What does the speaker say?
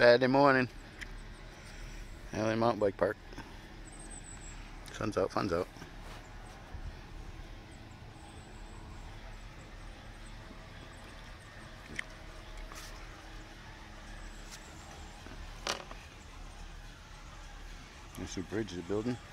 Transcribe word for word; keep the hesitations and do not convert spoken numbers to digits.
Saturday morning, Highland Mountain Bike Park. Sun's out, fun's out. There's some bridge they're building.